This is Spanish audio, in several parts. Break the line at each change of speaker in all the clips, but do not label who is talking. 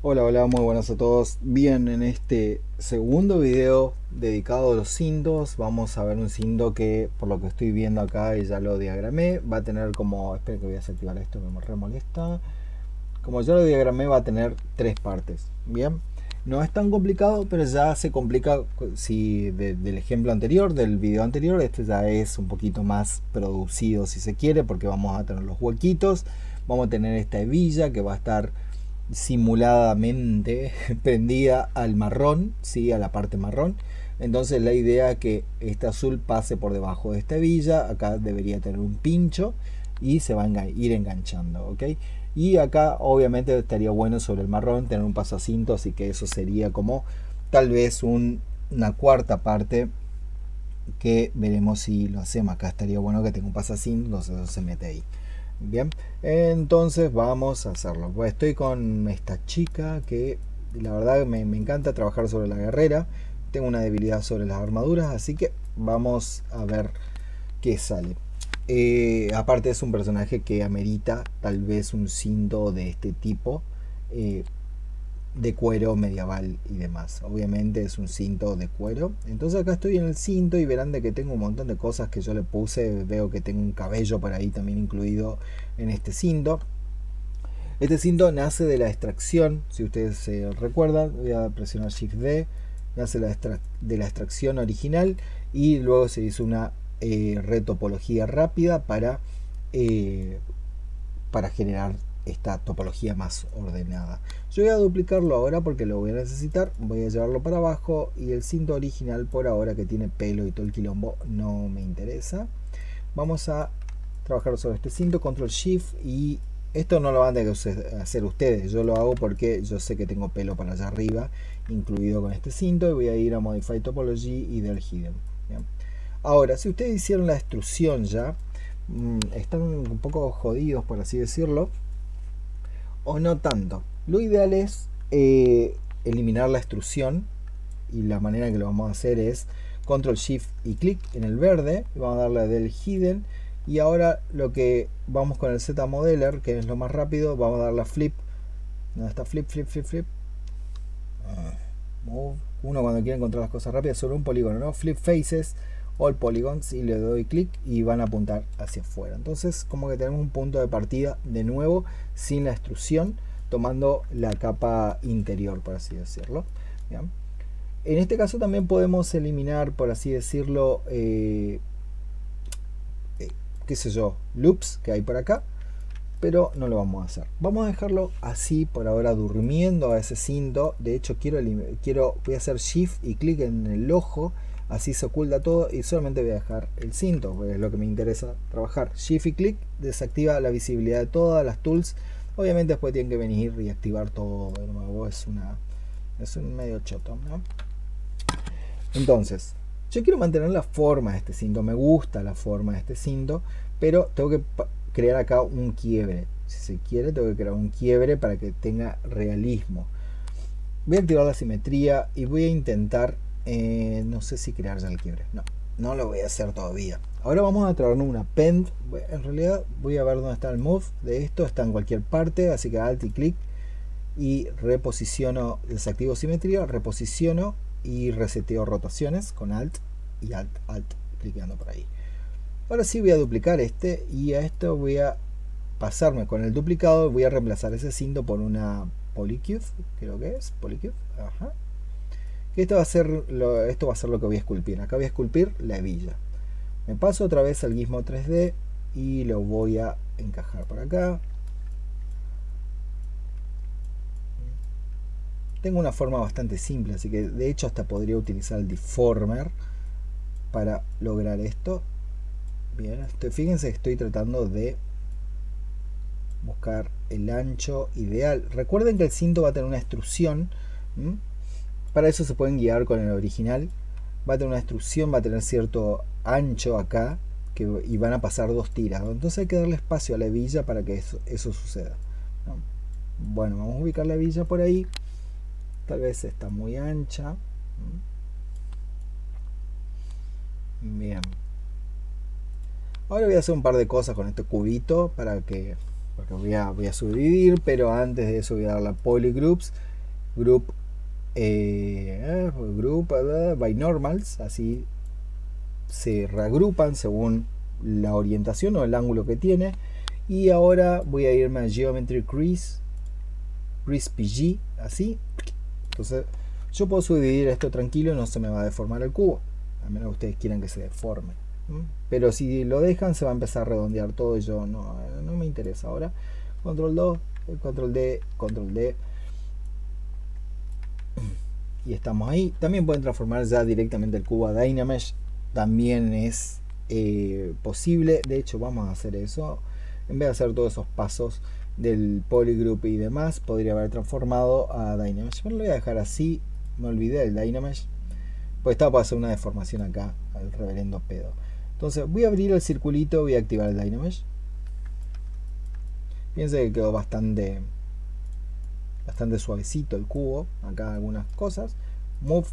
Hola, hola, muy buenas a todos. Bien, en este segundo video dedicado a los cintos, vamos a ver un cinto que, por lo que estoy viendo acá y ya lo diagramé, va a tener como, espera que voy a desactivar esto que me re molesta. Como ya lo diagramé, va a tener tres partes. Bien, no es tan complicado, pero ya se complica si del ejemplo anterior, del video anterior, este ya es un poquito más producido si se quiere, porque vamos a tener los huequitos, vamos a tener esta hebilla que va a estar simuladamente prendida al marrón, ¿sí? A la parte marrón. Entonces la idea es que este azul pase por debajo de esta hebilla, acá debería tener un pincho y se va a ir enganchando, ¿ok? Y acá obviamente estaría bueno sobre el marrón tener un pasacinto, así que eso sería como tal vez una cuarta parte que veremos si lo hacemos. Acá estaría bueno que tenga un pasacinto, entonces eso se mete ahí. Bien, entonces vamos a hacerlo. Pues estoy con esta chica que la verdad me encanta trabajar sobre la guerrera. Tengo una debilidad sobre las armaduras, así que vamos a ver qué sale. Aparte es un personaje que amerita tal vez un cinto de este tipo. De cuero medieval y demás. Obviamente es un cinto de cuero. Entonces acá estoy en el cinto y verán de que tengo un montón de cosas que yo le puse. Veo que tengo un cabello por ahí también incluido en este cinto. Este cinto nace de la extracción, si ustedes se recuerdan, voy a presionar Shift D, nace de la extracción original y luego se hizo una retopología rápida eh, para generar esta topología más ordenada. Yo voy a duplicarlo ahora porque lo voy a necesitar, voy a llevarlo para abajo y el cinto original por ahora que tiene pelo y todo el quilombo no me interesa. Vamos a trabajar sobre este cinto, control shift, y esto no lo van a tener que hacer ustedes, yo lo hago porque yo sé que tengo pelo para allá arriba incluido con este cinto y voy a ir a modify topology y del hidden. ¿Bien? Ahora, si ustedes hicieron la extrusión ya, están un poco jodidos por así decirlo, o no tanto. Lo ideal es eliminar la extrusión y la manera que lo vamos a hacer es control shift y clic en el verde y vamos a darle del hidden y ahora lo que vamos con el Z modeler que es lo más rápido, vamos a darle a flip. ¿Dónde está flip, flip, flip, flip? Move. Uno cuando quiere encontrar las cosas rápidas sobre un polígono, ¿no? Flip faces all polygons y le doy clic y van a apuntar hacia afuera. Entonces como que tenemos un punto de partida de nuevo sin la extrusión, tomando la capa interior, por así decirlo. ¿Bien? En este caso también podemos eliminar, por así decirlo, qué sé yo, loops que hay por acá, pero no lo vamos a hacer. Vamos a dejarlo así por ahora durmiendo a ese cinto. De hecho voy a hacer shift y clic en el ojo, así se oculta todo y solamente voy a dejar el cinto, porque es lo que me interesa trabajar. Shift y clic desactiva la visibilidad de todas las tools. Obviamente después tienen que venir y activar todo de nuevo, es un medio choto, ¿no? Entonces, yo quiero mantener la forma de este cinto, me gusta la forma de este cinto, pero tengo que crear acá un quiebre. Si se quiere, tengo que crear un quiebre para que tenga realismo. Voy a activar la simetría y voy a intentar, no sé si crear ya el quiebre. No, no lo voy a hacer todavía. Ahora vamos a traernos una pen. En realidad voy a ver dónde está el move de esto, está en cualquier parte, así que alt y clic y reposiciono, desactivo simetría, reposiciono y reseteo rotaciones con alt y alt, alt, clicando por ahí. Ahora sí voy a duplicar este y a esto voy a pasarme con el duplicado, voy a reemplazar ese cinto por una polycube, creo que es polycube, ajá. Esto va a ser lo que voy a esculpir. Acá voy a esculpir la hebilla. Me paso otra vez al Gizmo 3D y lo voy a encajar por acá. Tengo una forma bastante simple, así que de hecho hasta podría utilizar el deformer para lograr esto. Bien, fíjense que estoy tratando de buscar el ancho ideal. Recuerden que el cinto va a tener una extrusión. Para eso se pueden guiar con el original. Va a tener una extrusión, va a tener cierto ancho acá y van a pasar dos tiras. Entonces hay que darle espacio a la hebilla para que eso suceda, ¿no? Bueno, vamos a ubicar la hebilla por ahí. Tal vez está muy ancha. Bien. Ahora voy a hacer un par de cosas con este cubito porque voy a subdividir, pero antes de eso voy a dar la polygroups group by normals, así se reagrupan según la orientación o el ángulo que tiene. Y ahora voy a irme a Geometry Crease PG, así. Entonces yo puedo subdividir esto tranquilo, no se me va a deformar el cubo, a menos que ustedes quieran que se deforme. Pero si lo dejan se va a empezar a redondear todo y yo no me interesa. Ahora control 2, control D, control D, y estamos ahí. También pueden transformar ya directamente el cubo a Dynamesh, también es posible. De hecho vamos a hacer eso. En vez de hacer todos esos pasos del polygroup y demás, podría haber transformado a Dynamesh. Bueno, lo voy a dejar así. Me olvidé del Dynamesh, pues estaba para hacer una deformación acá al reverendo pedo. Entonces voy a abrir el circulito, voy a activar el Dynamesh. Fíjense que quedó bastante suavecito el cubo. Acá algunas cosas. Move,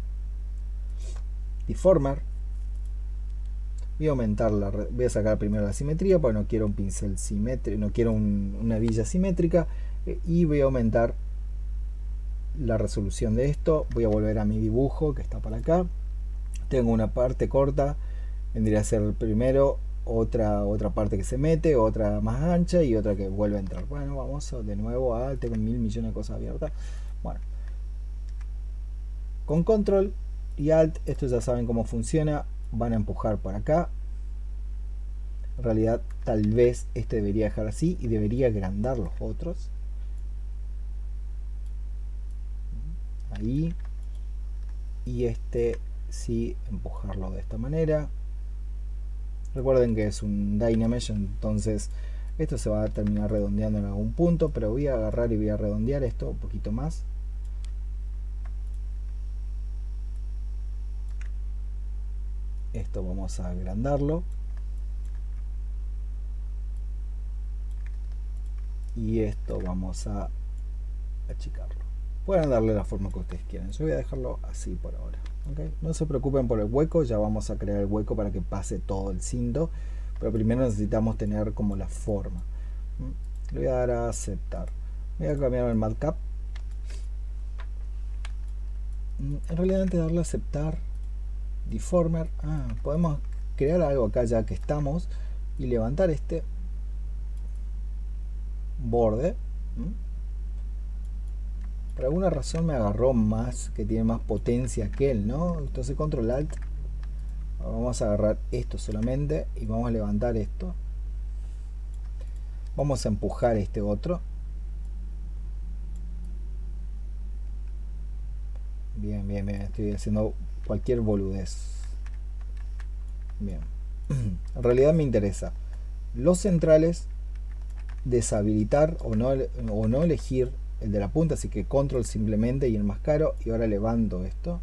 Deformer. Voy a aumentar voy a sacar primero la simetría porque no quiero un pincel simétrico, no quiero una villa simétrica, y voy a aumentar la resolución de esto. Voy a volver a mi dibujo que está por acá. Tengo una parte corta, vendría a ser primero otra parte que se mete, otra más ancha y otra que vuelve a entrar. Bueno, vamos de nuevo a, tengo 1000 millones de cosas abiertas. Bueno, con control y alt, esto ya saben cómo funciona, van a empujar por acá. En realidad tal vez este debería dejar así y debería agrandar los otros. Ahí. Y este sí, empujarlo de esta manera. Recuerden que es un Dynamesh, entonces esto se va a terminar redondeando en algún punto, pero voy a agarrar y voy a redondear esto un poquito más. Esto vamos a agrandarlo. Y esto vamos a achicarlo. Pueden darle la forma que ustedes quieran. Yo voy a dejarlo así por ahora. ¿Okay? No se preocupen por el hueco, ya vamos a crear el hueco para que pase todo el cinto. Pero primero necesitamos tener como la forma. Le voy a dar a aceptar. Voy a cambiar el markup. En realidad antes de darle a aceptar, deformer, podemos crear algo acá ya que estamos y levantar este borde. Por alguna razón me agarró más, que tiene más potencia que él, ¿no? Entonces control alt, vamos a agarrar esto solamente y vamos a levantar esto. Vamos a empujar este otro. Bien, bien, bien, estoy haciendo cualquier boludez. Bien. En realidad me interesa los centrales, deshabilitar o no elegir el de la punta, así que control simplemente y enmascaro, y ahora levanto esto.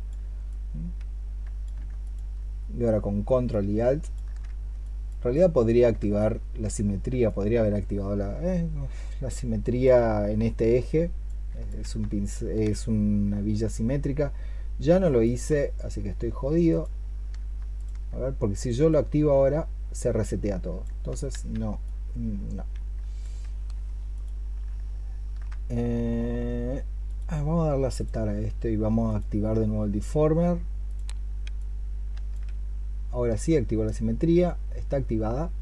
Y ahora con control y alt, en realidad podría activar la simetría, podría haber activado la simetría en este eje. Es una villa simétrica. Ya no lo hice, así que estoy jodido. A ver, porque si yo lo activo ahora se resetea todo. Entonces no. Vamos a darle a aceptar a esto y vamos a activar de nuevo el deformer. Ahora sí activo la simetría, está activada.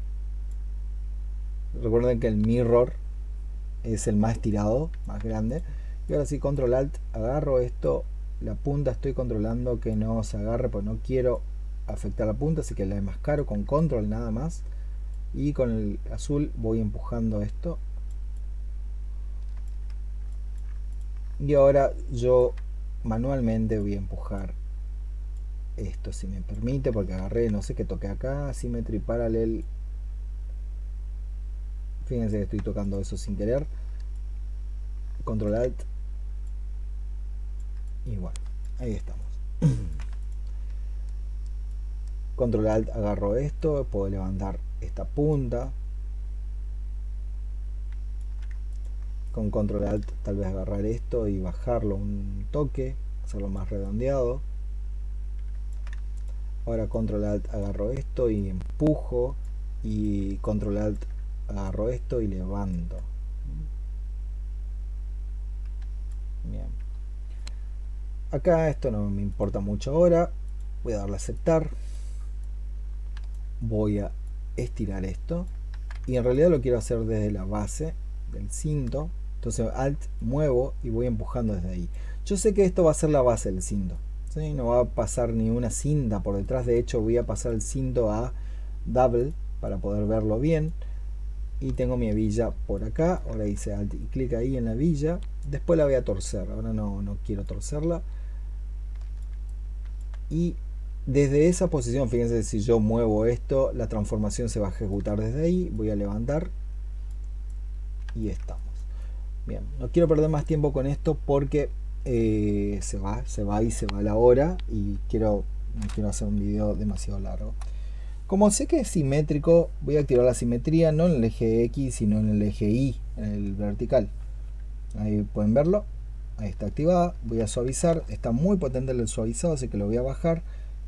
Recuerden que el mirror es el más estirado, más grande. Y ahora sí, control alt, agarro esto, la punta estoy controlando que no se agarre, pues no quiero afectar la punta, así que la enmascaro con control nada más. Y con el azul voy empujando esto. Y ahora yo manualmente voy a empujar esto, si me permite, porque agarré, no sé qué toqué acá, Symmetry Parallel. Fíjense que estoy tocando eso sin querer. Control Alt. Y bueno, ahí estamos. Control Alt, agarro esto, puedo levantar esta punta. Con Control Alt tal vez agarrar esto y bajarlo un toque, hacerlo más redondeado. Ahora Control Alt agarro esto y empujo, y Control Alt agarro esto y levanto. Bien. Acá esto no me importa mucho ahora. Voy a darle a aceptar. Voy a estirar esto. Y en realidad lo quiero hacer desde la base del cinto. Entonces Alt muevo y voy empujando desde ahí. Yo sé que esto va a ser la base del cinto, ¿sí? No va a pasar ni una cinta por detrás. De hecho voy a pasar el cinto a double para poder verlo bien. Y tengo mi hebilla por acá. Ahora hice Alt y clic ahí en la hebilla. Después la voy a torcer. Ahora no quiero torcerla. Y desde esa posición, fíjense, si yo muevo esto, la transformación se va a ejecutar desde ahí. Voy a levantar. Y estamos. Bien, no quiero perder más tiempo con esto porque se va y se va la hora. Y no quiero hacer un video demasiado largo. Como sé que es simétrico, voy a activar la simetría no en el eje X, sino en el eje Y, en el vertical. Ahí pueden verlo. Ahí está activada. Voy a suavizar. Está muy potente el suavizado, así que lo voy a bajar.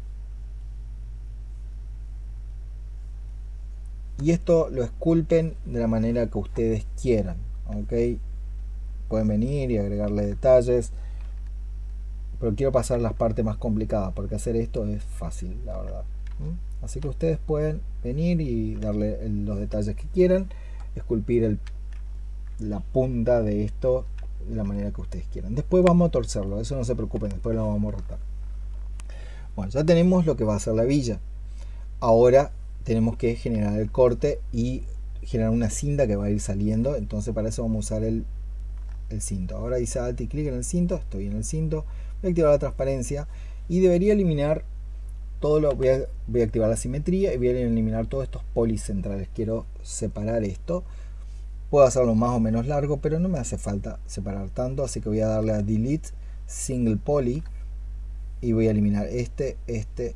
Y esto lo esculpen de la manera que ustedes quieran. ¿Ok? Pueden venir y agregarle detalles. Pero quiero pasar las partes más complicadas, porque hacer esto es fácil, la verdad. Así que ustedes pueden venir y darle los detalles que quieran, esculpir la punta de esto de la manera que ustedes quieran. Después vamos a torcerlo, eso no se preocupen, después lo vamos a rotar. Bueno, ya tenemos lo que va a ser la hebilla. Ahora tenemos que generar el corte y generar una cinta que va a ir saliendo. Entonces para eso vamos a usar el cinto. Ahora hice alt y clic en el cinto, estoy en el cinto. Voy a activar la transparencia y debería eliminar todo lo. Voy a activar la simetría y voy a eliminar todos estos polis centrales. Quiero separar esto. Puedo hacerlo más o menos largo, pero no me hace falta separar tanto, así que voy a darle a delete single poly y voy a eliminar este y este.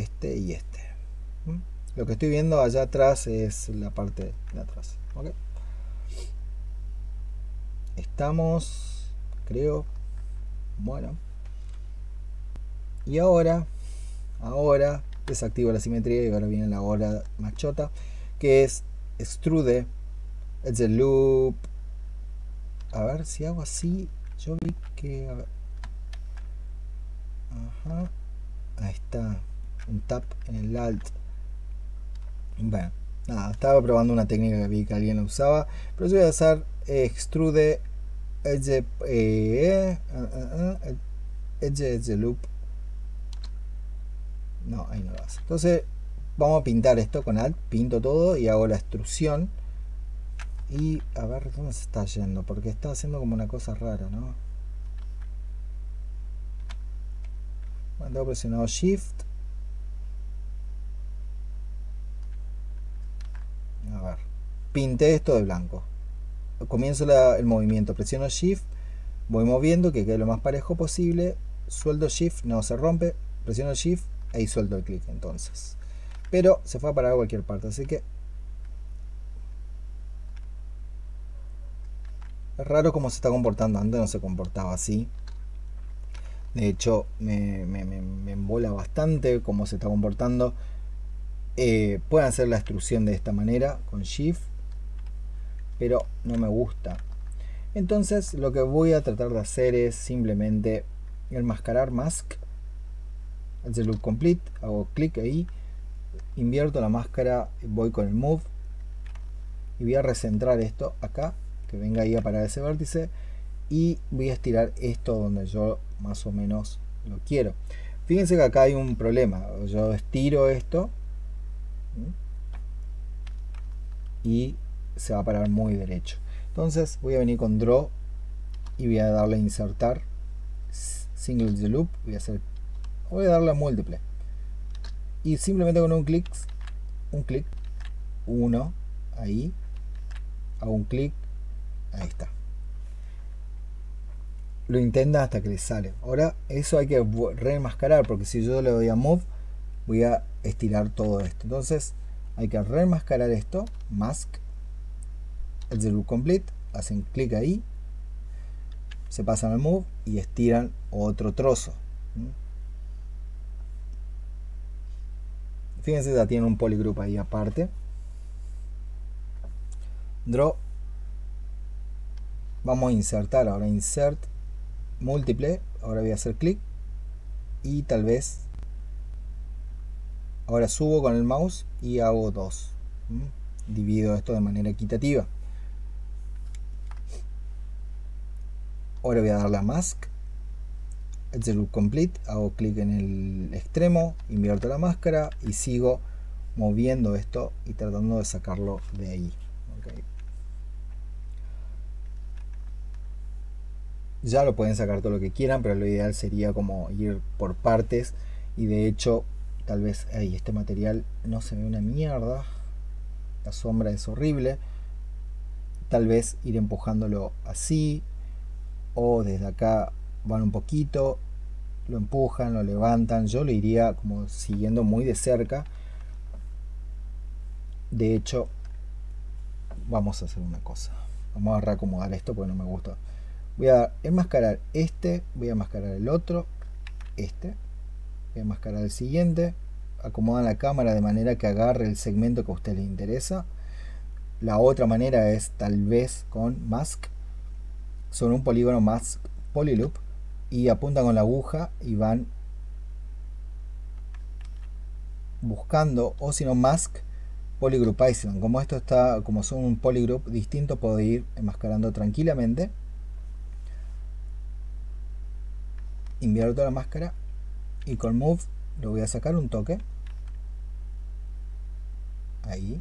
Lo que estoy viendo allá atrás es la parte de atrás. ¿Okay? Estamos, creo. Bueno. Y ahora desactivo la simetría y ahora viene la hora machota, que es extrude edge loop. A ver si hago así. Yo vi que. A ver. Ajá. Ahí está. Un tap en el alt. Bueno, nada, estaba probando una técnica que vi que alguien la usaba. Pero yo voy a hacer extrude edge edge loop. No, ahí no lo hace. Entonces vamos a pintar esto con alt, pinto todo y hago la extrusión. Y a ver dónde se está yendo, porque está haciendo como una cosa rara, ¿no? Cuando presionado Shift. A ver, pinté esto de blanco. Comienzo el movimiento, presiono Shift, voy moviendo que quede lo más parejo posible. Sueldo Shift, no se rompe, presiono Shift, ahí suelto el clic entonces. Pero se fue a parar a cualquier parte, así que es raro cómo se está comportando. Antes no se comportaba así. De hecho, me embola bastante cómo se está comportando. Pueden hacer la extrusión de esta manera con Shift, pero no me gusta. Entonces lo que voy a tratar de hacer es simplemente enmascarar mask, el loop complete, hago clic ahí, invierto la máscara, voy con el move y voy a recentrar esto acá, que venga ahí a parar ese vértice, y voy a estirar esto donde yo más o menos lo quiero. Fíjense que acá hay un problema. Yo estiro esto y se va a parar muy derecho. Entonces voy a venir con draw y voy a darle a insertar single the loop. Voy a darle a múltiple y simplemente con un clic, uno ahí, hago un clic, ahí está. Lo intenta hasta que le sale. Ahora eso hay que reenmascarar, porque si yo le doy a move voy a estirar todo esto. Entonces hay que reenmascarar esto, mask, el loop complete, hacen clic ahí, se pasan al move y estiran otro trozo. Fíjense, ya tiene un polygroup ahí aparte. Draw, vamos a insertar ahora, insert múltiple, ahora voy a hacer clic y tal vez ahora subo con el mouse y hago 2. Divido esto de manera equitativa. Ahora voy a darle a Mask, Edge Loop Complete, hago clic en el extremo, invierto la máscara y sigo moviendo esto y tratando de sacarlo de ahí. Okay. Ya lo pueden sacar todo lo que quieran, pero lo ideal sería como ir por partes, y de hecho tal vez ahí este material no se ve una mierda, la sombra es horrible, tal vez ir empujándolo así, o desde acá van un poquito, lo empujan, lo levantan. Yo lo iría como siguiendo muy de cerca. De hecho, vamos a hacer una cosa, vamos a reacomodar esto porque no me gusta. Voy a enmascarar este, voy a enmascarar el otro, este, voy a enmascarar el siguiente. Acomodan la cámara de manera que agarre el segmento que a usted le interesa. La otra manera es tal vez con Mask, sobre un polígono Mask Polyloop, y apuntan con la aguja y van buscando, o si no Mask Polygroup Island. Como esto está, como son un polygroup distinto, puedo ir enmascarando tranquilamente. Invierto la máscara y con Move lo voy a sacar un toque. Ahí.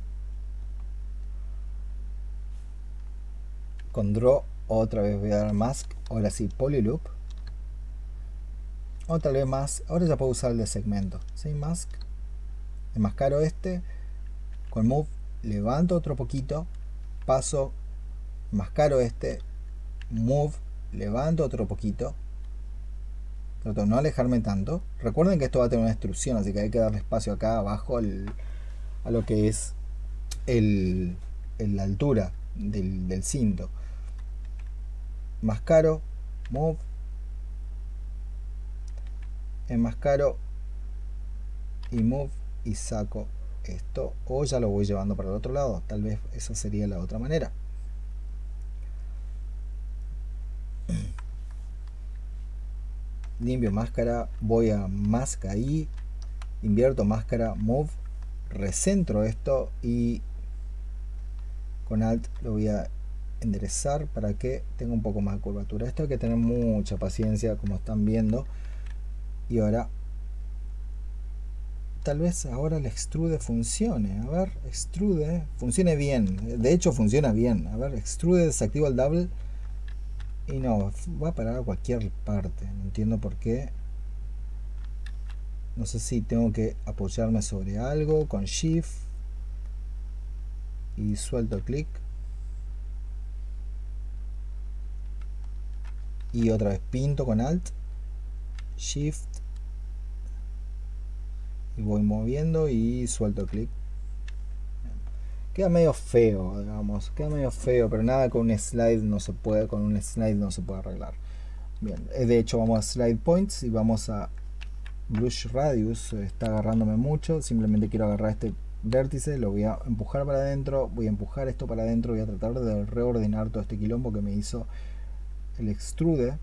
Con Draw otra vez voy a dar Mask, ahora sí Polyloop. Otra vez más, ahora ya puedo usar el de segmento. ¿Sí? Mask, enmascaro este, con Move levanto otro poquito, paso, enmascaro este, Move, levanto otro poquito, trato de no alejarme tanto. Recuerden que esto va a tener una extrusión, así que hay que darle espacio acá abajo a lo que es la altura del cinto. Enmascaro, Move, enmascaro y Move y saco esto, o ya lo voy llevando para el otro lado. Tal vez esa sería la otra manera. Limpio máscara, voy a Mask ahí, invierto máscara, Move, recentro esto y con Alt lo voy a enderezar para que tenga un poco más de curvatura. Esto hay que tener mucha paciencia, como están viendo. Y ahora tal vez ahora el extrude funcione. A ver, extrude, funcione bien. De hecho funciona bien. A ver, extrude, desactivo el double y no, va a parar a cualquier parte. No entiendo por qué. No sé si tengo que apoyarme sobre algo con Shift y suelto clic. Y otra vez pinto con Alt, Shift y voy moviendo y suelto clic. Queda medio feo, digamos, queda medio feo, pero nada con un slide no se puede, con un slide no se puede arreglar. Bien, de hecho vamos a Slide Points y vamos a Brush Radius, está agarrándome mucho, simplemente quiero agarrar este vértice, lo voy a empujar para adentro, voy a empujar esto para adentro, voy a tratar de reordenar todo este quilombo que me hizo el extrude.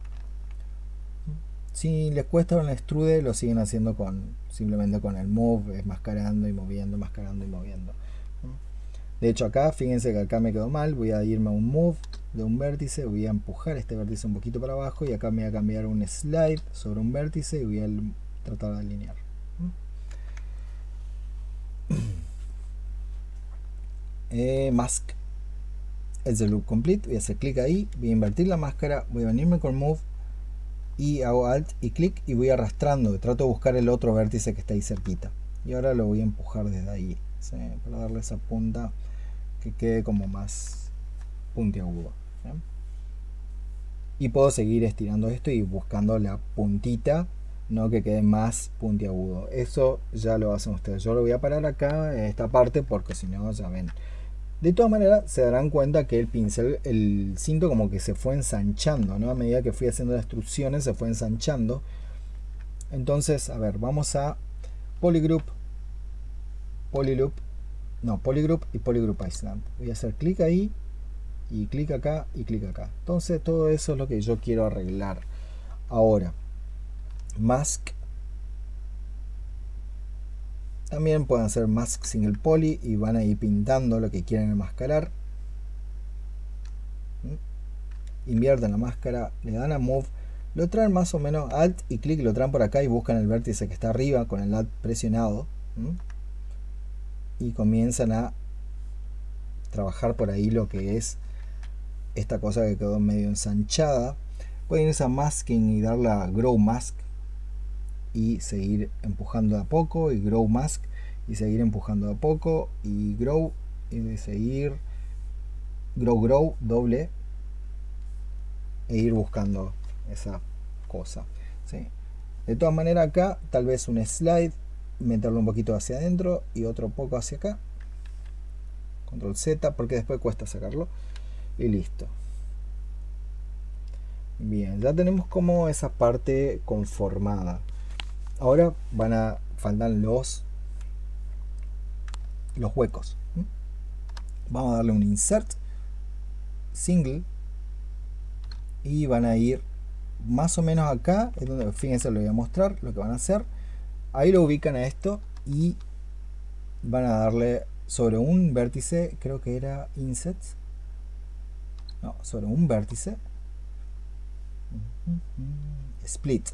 Si les cuesta un extrude, lo siguen haciendo simplemente con el Move, enmascarando y moviendo, enmascarando y moviendo. De hecho acá, fíjense que acá me quedó mal, voy a irme a un Move de un vértice, voy a empujar este vértice un poquito para abajo y acá me voy a cambiar un Slide sobre un vértice y voy a tratar de alinear. Mask, Edge Loop Complete, voy a hacer clic ahí, voy a invertir la máscara, voy a venirme con Move y hago Alt y clic y voy arrastrando, trato de buscar el otro vértice que está ahí cerquita y ahora lo voy a empujar desde ahí, ¿sí? Para darle esa punta que quede como más puntiagudo, ¿sí? Y puedo seguir estirando esto y buscando la puntita, no que quede más puntiagudo. Eso ya lo hacen ustedes. Yo lo voy a parar acá en esta parte porque si no ya ven. De todas maneras se darán cuenta que el pincel, el cinto como que se fue ensanchando, ¿no? A medida que fui haciendo las instrucciones se fue ensanchando. Entonces, a ver, vamos a Polygroup, Polyloop, no, Polygroup y Polygroup Island. Voy a hacer clic ahí y clic acá y clic acá. Entonces todo eso es lo que yo quiero arreglar. Ahora, Mask, También pueden hacer mask single poly y van a ir pintando lo que quieren enmascarar. Invierten la máscara, le dan a move, lo traen más o menos alt y clic, lo traen por acá y buscan el vértice que está arriba con el alt presionado. Y comienzan a trabajar por ahí lo que es esta cosa que quedó medio ensanchada. Pueden irse a masking y darle a grow mask y seguir empujando de a poco, y grow mask y seguir empujando de a poco, y grow y de seguir grow doble e ir buscando esa cosa, ¿sí? De todas maneras, acá tal vez un slide, meterlo un poquito hacia adentro y otro poco hacia acá, control Z, porque después cuesta sacarlo, y listo. Bien, ya tenemos como esa parte conformada. Ahora van a faltar los huecos. Vamos a darle un insert single y van a ir más o menos acá, es donde, fíjense, lo voy a mostrar lo que van a hacer. Ahí lo ubican a esto y van a darle sobre un vértice, creo que era inset, no, sobre un vértice, split,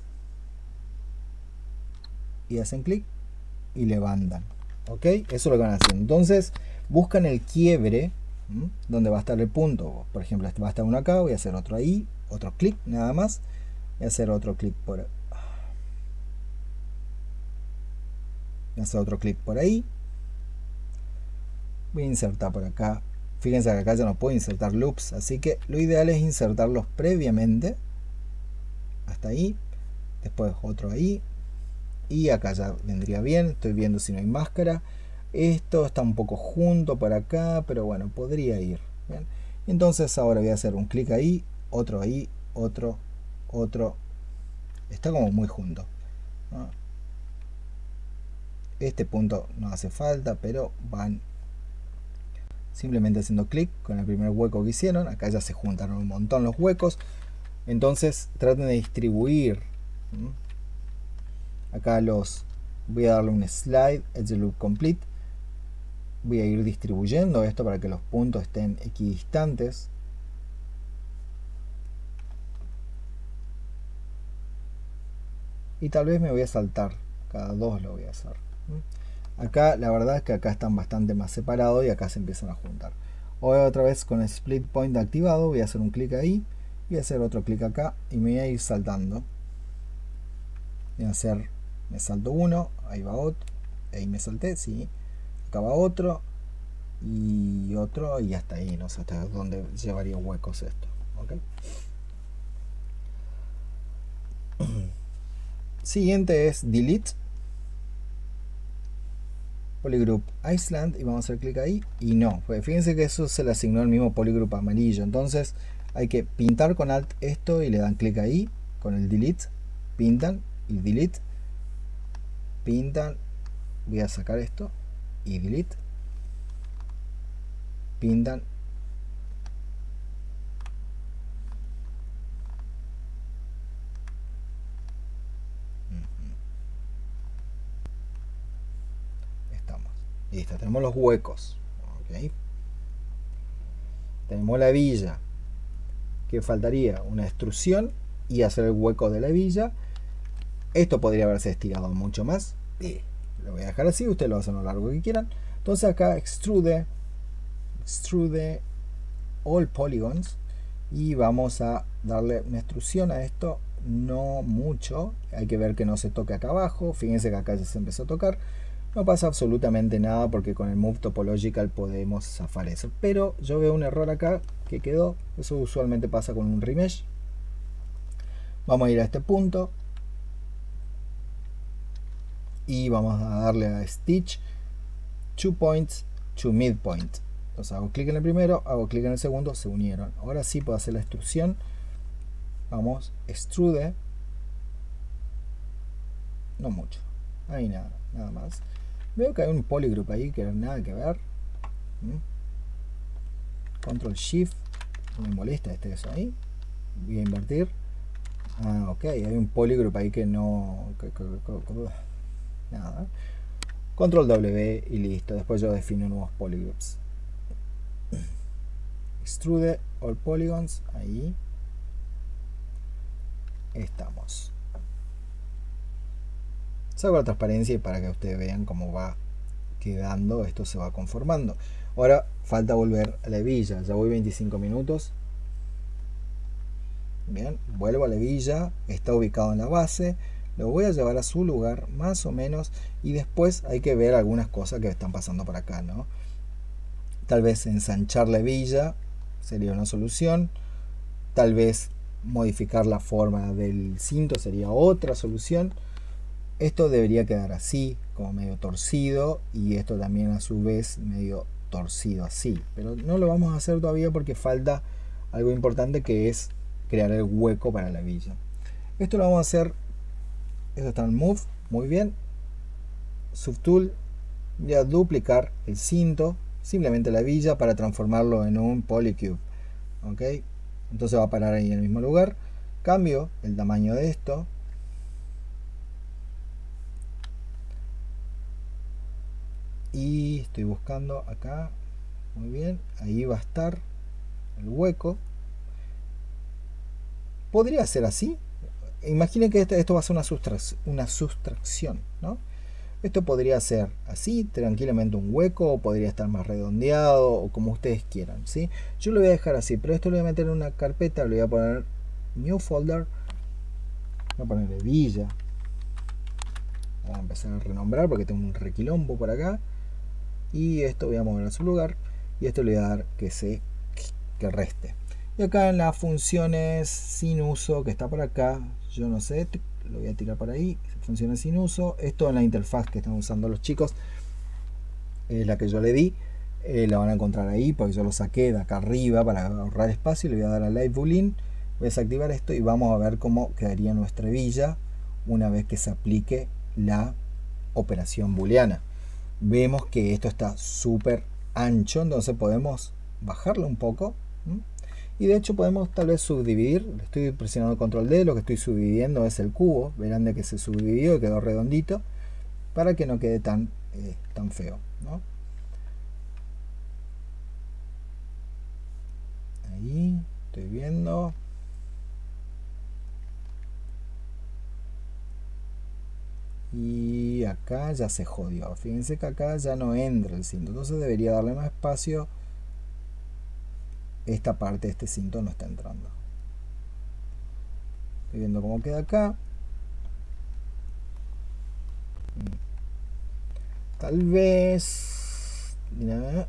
y hacen clic y levantan. Ok, eso es lo que van a hacer. Entonces buscan el quiebre donde va a estar el punto. Por ejemplo, va a estar uno acá, voy a hacer otro ahí, otro clic nada más, voy a hacer otro clic por ahí. Voy a hacer otro clic por ahí. Voy a insertar por acá. Fíjense que acá ya no puedo insertar loops, así que lo ideal es insertarlos previamente. Hasta ahí. Después otro ahí. Y acá ya vendría bien. Estoy viendo si no hay máscara. Esto está un poco junto por acá, pero bueno, podría ir. ¿Bien? Entonces ahora voy a hacer un clic ahí, otro ahí, otro. Está como muy junto, ¿no? Este punto no hace falta, pero van simplemente haciendo clic con el primer hueco que hicieron. Acá ya se juntaron un montón los huecos. Entonces traten de distribuir. Acá voy a darle un slide, edge loop complete. Voy a ir distribuyendo esto para que los puntos estén equidistantes. Y tal vez me voy a saltar. Cada dos lo voy a hacer. Acá la verdad es que acá están bastante más separados y acá se empiezan a juntar. Otra vez con el split point activado voy a hacer un clic ahí. Voy a hacer otro clic acá y me voy a ir saltando. Voy a hacer, me salto uno, ahí va otro, ahí me salté, sí. Acá va otro y otro y hasta ahí, no sé hasta dónde llevaría huecos esto. ¿Okay? Siguiente es delete polygroup Iceland y vamos a hacer clic ahí y no, pues fíjense que eso se le asignó el mismo polygroup amarillo, entonces hay que pintar con alt esto y le dan clic ahí con el delete, pintan y delete, pintan, voy a sacar esto y delete, pintan, estamos, listo, tenemos los huecos, ¿okay? Tenemos la villa, que faltaría una extrusión y hacer el hueco de la villa. Esto podría haberse estirado mucho más, lo voy a dejar así, ustedes lo hacen a lo largo que quieran. Entonces acá extrude all polygons y vamos a darle una extrusión a esto, no mucho, hay que ver que no se toque acá abajo. Fíjense que acá ya se empezó a tocar, no pasa absolutamente nada porque con el Move Topological podemos zafar eso, pero yo veo un error acá que quedó. Eso usualmente pasa con un remesh. Vamos a ir a este punto y vamos a darle a Stitch 2 points to midpoint. Entonces hago clic en el primero, hago clic en el segundo, se unieron. Ahora sí puedo hacer la extrusión. Vamos, extrude. No mucho. Ahí nada más. Veo que hay un polygroup ahí que no nada que ver. Control Shift. No me molesta eso ahí. Voy a invertir. Ah, ok. Hay un polygroup ahí que no... nada. Control W y listo. Después yo defino nuevos polygroups. Extrude all polygons. Ahí estamos. Saco la transparencia y para que ustedes vean cómo va quedando, esto se va conformando. Ahora falta volver a la hebilla. Ya voy 25 minutos. Bien, vuelvo a la hebilla. Está ubicado en la base. Lo voy a llevar a su lugar más o menos. Y después hay que ver algunas cosas que están pasando por acá, ¿no? Tal vez ensanchar la hebilla sería una solución. Tal vez modificar la forma del cinto sería otra solución. Esto debería quedar así, como medio torcido, y esto también a su vez medio torcido así. Pero no lo vamos a hacer todavía porque falta algo importante, que es crear el hueco para la hebilla. Esto lo vamos a hacer. Esto está en Move, muy bien. Subtool, voy a duplicar el cinto, simplemente la hebilla, para transformarlo en un polycube. ¿Ok? Entonces va a parar ahí en el mismo lugar. Cambio el tamaño de esto. Y estoy buscando acá. Muy bien. Ahí va a estar el hueco. Podría ser así. Imaginen que esto va a ser una sustracción, ¿no? Esto podría ser así, tranquilamente un hueco, o podría estar más redondeado, o como ustedes quieran, ¿sí? Yo lo voy a dejar así, pero esto lo voy a meter en una carpeta, le voy a poner New Folder, voy a poner hebilla, voy a empezar a renombrar porque tengo un requilombo por acá, y esto voy a mover a su lugar, y esto le voy a dar que reste. Y acá en las funciones sin uso, que está por acá, yo no sé, lo voy a tirar por ahí, funciones sin uso. Esto en la interfaz que están usando los chicos es la que yo le di, la van a encontrar ahí porque yo lo saqué de acá arriba para ahorrar espacio. Le voy a dar a Live Boolean, voy a desactivar esto y vamos a ver cómo quedaría nuestra hebilla una vez que se aplique la operación booleana. Vemos que esto está súper ancho, entonces podemos bajarlo un poco. Y de hecho podemos tal vez subdividir. Estoy presionando control D, lo que estoy subdividiendo es el cubo. Verán de que se subdividió y quedó redondito, para que no quede tan feo, ¿no? Ahí estoy viendo. Y acá ya se jodió. Fíjense que acá ya no entra el cinto, entonces debería darle más espacio. Esta parte de este cinto no está entrando. Estoy viendo cómo queda acá. Tal vez... Mira.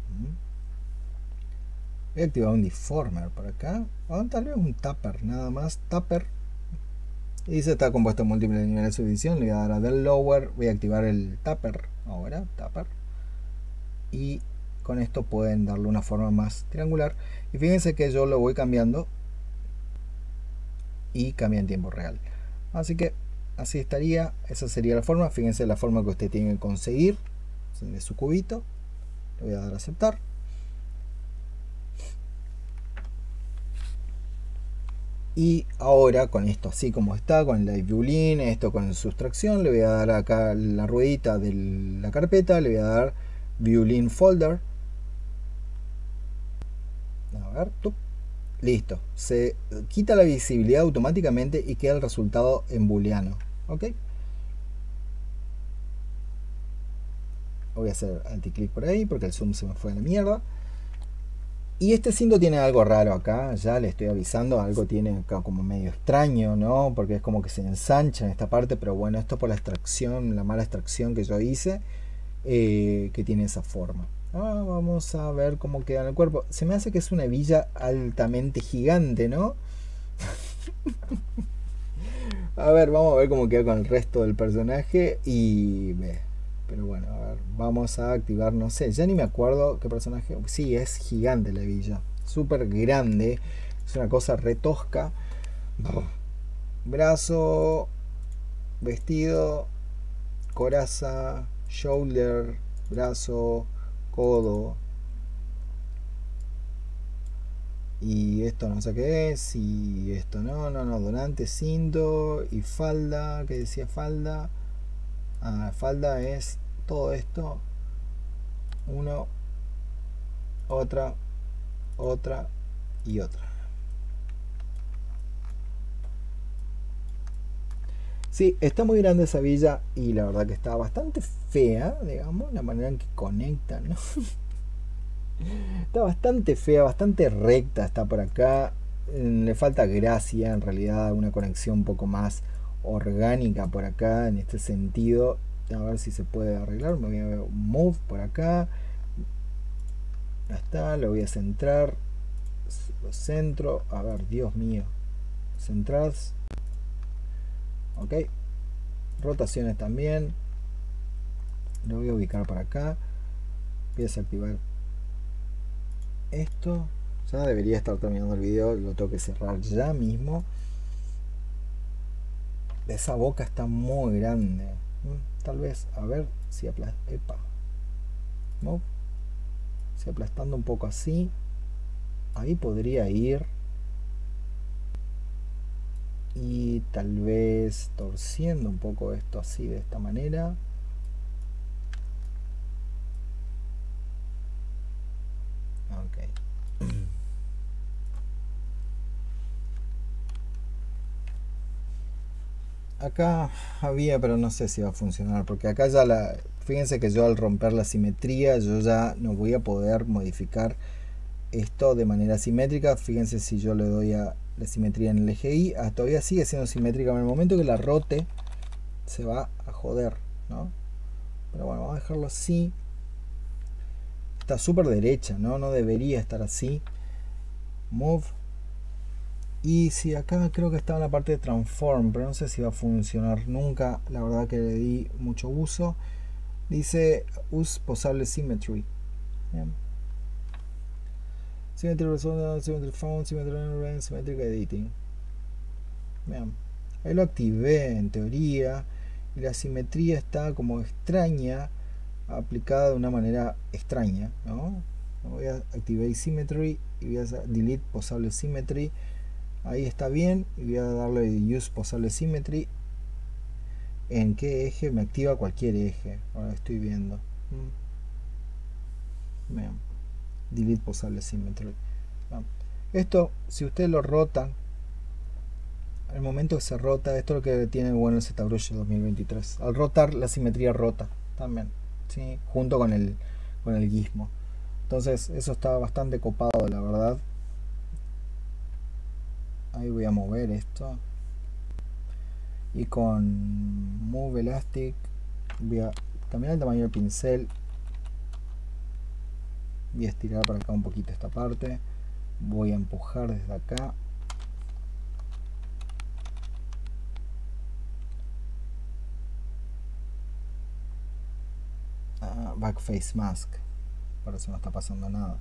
Voy a activar un deformer por acá. O tal vez un tapper, nada más. Tapper. Y dice está compuesto de múltiples niveles de subdivisión. Le voy a dar a del lower. Voy a activar el tapper ahora. Tapper. Y con esto pueden darle una forma más triangular. Y fíjense que yo lo voy cambiando. Y cambia en tiempo real. Así que así estaría. Esa sería la forma. Fíjense la forma que usted tiene que conseguir de su cubito. Le voy a dar a aceptar. Y ahora con esto así como está, con el Live Boolean, esto con sustracción, le voy a dar acá la ruedita de la carpeta, le voy a dar Boolean Folder. A ver, listo. Se quita la visibilidad automáticamente y queda el resultado en booleano. ¿Ok? Voy a hacer anticlick por ahí porque el zoom se me fue a la mierda. Y este cinto tiene algo raro acá, ya le estoy avisando, algo tiene acá como medio extraño, ¿no? Porque es como que se ensancha en esta parte, pero bueno, esto por la extracción, la mala extracción que yo hice, que tiene esa forma. Vamos a ver cómo queda en el cuerpo. Se me hace que es una hebilla altamente gigante, ¿no? A ver, vamos a ver cómo queda con el resto del personaje y... Pero bueno, a ver, vamos a activar, no sé, ya ni me acuerdo qué personaje. Sí, es gigante la hebilla, súper grande, es una cosa re tosca. Brazo, vestido, coraza, shoulder, brazo, codo. Y esto no sé qué es, y esto no, donante, cinto y falda, que decía falda. Falda es todo esto. Uno, otra y otra. Sí, está muy grande esa villa y la verdad que está bastante fea, digamos, la manera en que conectan, ¿no? Está bastante fea, bastante recta, está por acá. Le falta gracia, en realidad, una conexión un poco más orgánica por acá, en este sentido. A ver si se puede arreglar. Me voy a ver un move por acá. Ya está, lo voy a centrar. Lo centro. A ver, Dios mío. Centrar. Ok. Rotaciones también. Lo voy a ubicar por acá. Voy a desactivar esto. Ya debería estar terminando el video. Lo tengo que cerrar ya mismo. Esa boca está muy grande. Tal vez, a ver si epa. ¿No? Si aplastando un poco así. Ahí podría ir. Y tal vez torciendo un poco esto así de esta manera. Ok. Acá había, pero no sé si va a funcionar, porque acá ya fíjense que yo al romper la simetría, yo ya no voy a poder modificar esto de manera simétrica. Fíjense si yo le doy a la simetría en el eje Y, todavía sigue siendo simétrica, en el momento que la rote se va a joder, ¿no? Pero bueno, vamos a dejarlo así. Está súper derecha, ¿no? No debería estar así. Move. Y si acá creo que estaba en la parte de transform, pero no sé si va a funcionar nunca. La verdad que le di mucho uso. Dice use possible symmetry. Bien. Symmetry resolution, symmetry found, symmetry range, symmetric editing. Bien. Ahí lo activé en teoría. Y la simetría está como extraña, aplicada de una manera extraña, ¿no? Voy a activar symmetry y voy a delete possible symmetry. Ahí está bien, y voy a darle use possible symmetry. ¿En qué eje? Me activa cualquier eje. Ahora estoy viendo. Bien. Delete possible symmetry. Bien. Esto, si ustedes lo rotan, al momento que se rota, esto es lo que tiene bueno el ZBrush 2023. Al rotar, la simetría rota también, ¿sí? Junto con el gizmo. Entonces, eso está bastante copado, la verdad. Ahí voy a mover esto. Y con Move Elastic voy a cambiar el tamaño del pincel. Voy a estirar para acá un poquito esta parte. Voy a empujar desde acá. Backface Mask. Parece no está pasando nada.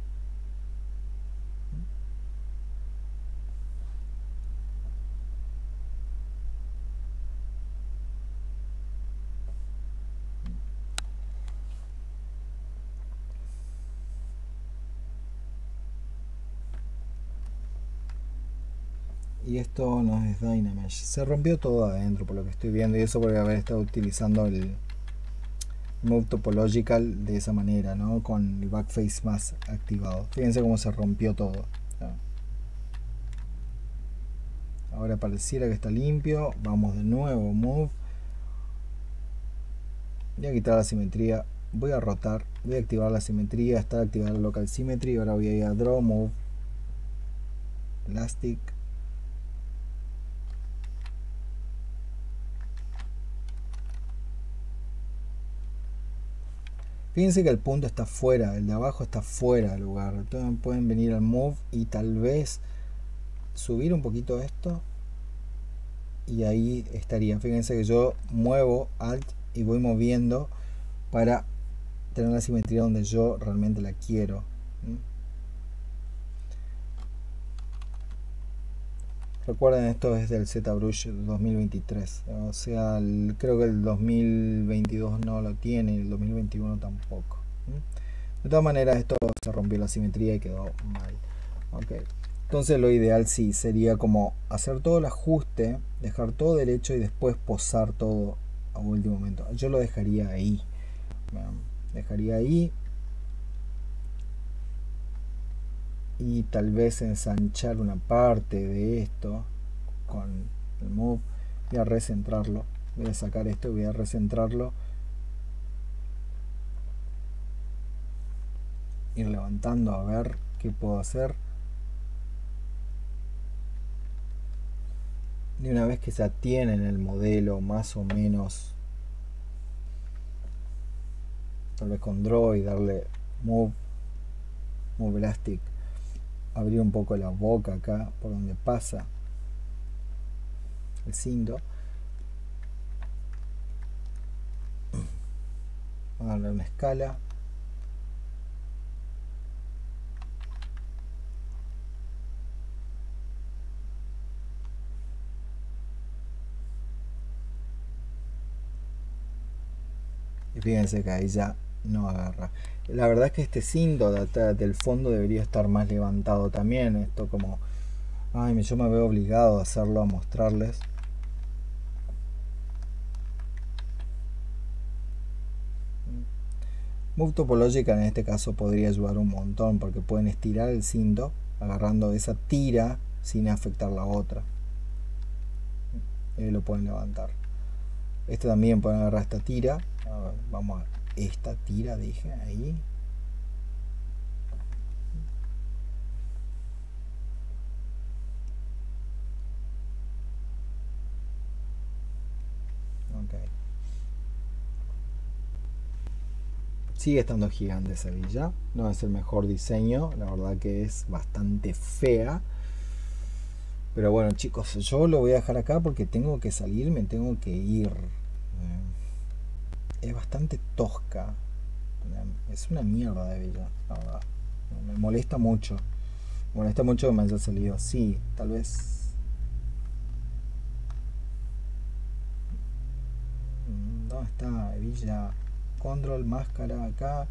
Y esto no es Dynamesh. Se rompió todo adentro por lo que estoy viendo. Y eso por haber estado utilizando el Move Topological de esa manera, ¿no? Con el Backface Mask activado. Fíjense cómo se rompió todo, ¿no? Ahora pareciera que está limpio. Vamos de nuevo, Move. Voy a quitar la simetría. Voy a rotar. Voy a activar la simetría. Está activada la Local Symmetry. Ahora voy a ir a Draw, Move, Elastic. Fíjense que el punto está fuera, el de abajo está fuera del lugar. Entonces pueden venir al Move y tal vez subir un poquito esto. Y ahí estaría. Fíjense que yo muevo Alt y voy moviendo para tener la simetría donde yo realmente la quiero. Recuerden, esto es del ZBrush 2023. O sea, creo que el 2022 no lo tiene y el 2021 tampoco. De todas maneras, esto se rompió la simetría y quedó mal. Okay. Entonces lo ideal sí sería como hacer todo el ajuste, dejar todo derecho y después posar todo a último momento. Yo lo dejaría ahí. Dejaría ahí. Y tal vez ensanchar una parte de esto con el move. Voy a recentrarlo. Voy a sacar esto y voy a recentrarlo. Ir levantando a ver qué puedo hacer. Y una vez que ya tienen el modelo más o menos, tal vez con draw y darle move elastic, abrir un poco la boca acá por donde pasa el cinto. Vamos a darle una escala. Y fíjense que ahí ya no agarra. La verdad es que este cinto de atrás del fondo debería estar más levantado también. Esto como... Ay, yo me veo obligado a hacerlo, a mostrarles. Move Topological en este caso podría ayudar un montón porque pueden estirar el cinto agarrando esa tira sin afectar la otra. Lo pueden levantar. Este también pueden agarrar esta tira. A ver, vamos a esta tira, dije ahí. Ok. Sigue estando gigante esa villa. No es el mejor diseño. La verdad que es bastante fea. Pero bueno, chicos, yo lo voy a dejar acá porque tengo que salir, me tengo que ir. Es bastante tosca. Es una mierda de villa, la verdad. Me molesta mucho. Me molesta mucho que me haya salido así. Tal vez... ¿Dónde está villa? Control, máscara acá.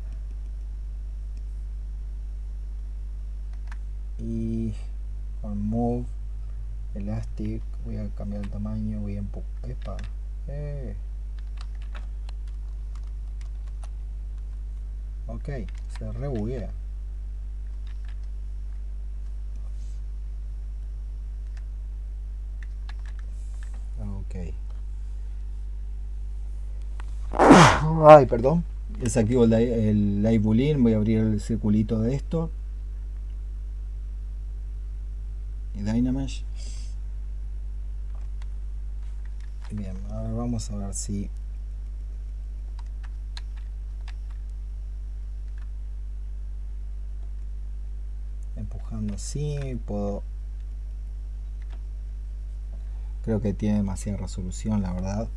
Y con move, elastic, voy a cambiar el tamaño, voy a empujar. Epa. Ok, se rebuguea. Ok. Ay, perdón. Desactivo el Live Boolean. Voy a abrir el circulito de esto. Y Dynamesh. Bien, a ver, vamos a ver si... Empujando así, puedo... Creo que tiene demasiada resolución, la verdad.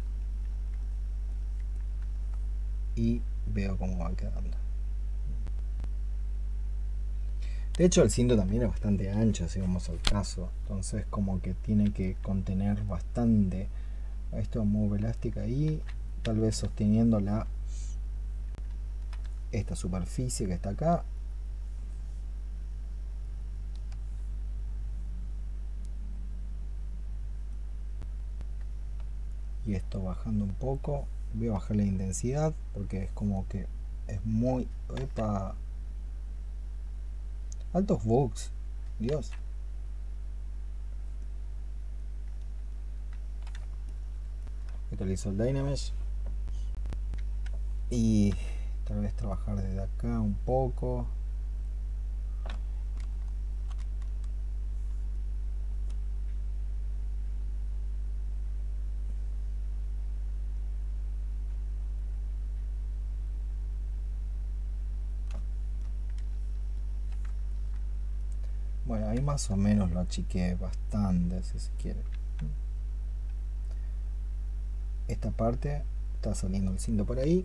Y veo cómo va quedando. De hecho, el cinto también es bastante ancho, si vamos al caso. Entonces, como que tiene que contener bastante. Esto move elástica ahí. Tal vez sosteniendo esta superficie que está acá. Y esto bajando un poco. Voy a bajar la intensidad porque es como que es muy... ¡Epa! Altos bugs. Dios. Actualizo el Dynamesh. Y tal vez trabajar desde acá un poco. Bueno, ahí más o menos lo achiqué bastante, si se quiere. Esta parte está saliendo el cinto por ahí.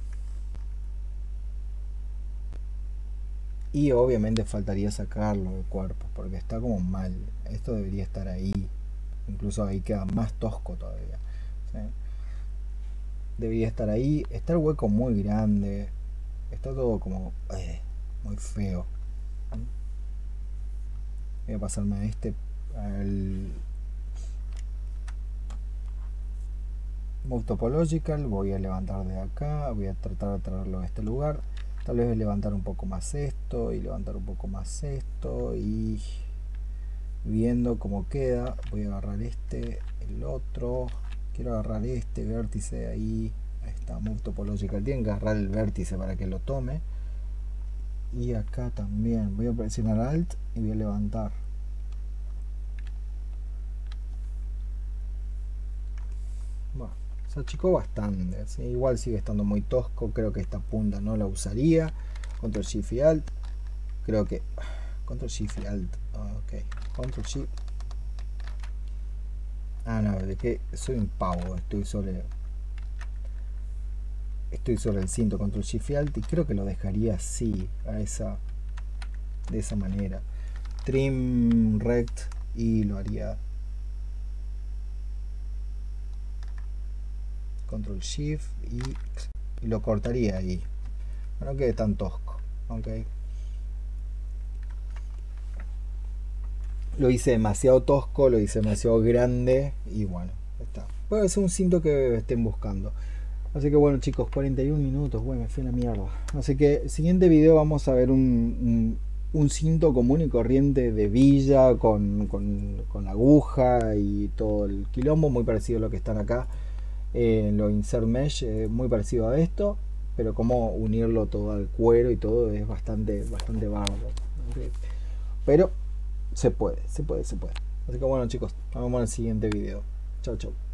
Y obviamente faltaría sacarlo del cuerpo, porque está como mal. Esto debería estar ahí. Incluso ahí queda más tosco todavía. ¿Sí? Debería estar ahí. Está el hueco muy grande. Está todo como... muy feo. Voy a pasarme a este... Move Topological, voy a levantar de acá, voy a tratar de traerlo a este lugar. Tal vez levantar un poco más esto y levantar un poco más esto y viendo cómo queda, voy a agarrar este, el otro, quiero agarrar este vértice de ahí, ahí está, Move Topological, tienen que agarrar el vértice para que lo tome. Y acá también, voy a presionar Alt y voy a levantar. Bueno, se achicó bastante, ¿sí? Igual sigue estando muy tosco, creo que esta punta no la usaría. Control Shift y Alt, creo que... Control Shift y Alt, ok, Control Shift. Ah, no, de que soy un pavo, estoy sobre el cinto, Control Shift y Alt, y creo que lo dejaría así, de esa manera. Trim Rect y lo haría Control Shift y lo cortaría ahí. No quede tan tosco, ok. Lo hice demasiado tosco, lo hice demasiado grande y bueno, está. Puede ser un cinto que estén buscando. Así que bueno chicos, 41 minutos, bueno, me fui a la mierda. Así que el siguiente video vamos a ver un cinto común y corriente de villa con aguja y todo el quilombo, muy parecido a lo que están acá. Lo insert mesh, muy parecido a esto, pero como unirlo todo al cuero y todo es bastante bárbaro. ¿Okay? Pero se puede. Así que bueno chicos, nos vemos en el siguiente video. Chau, chau.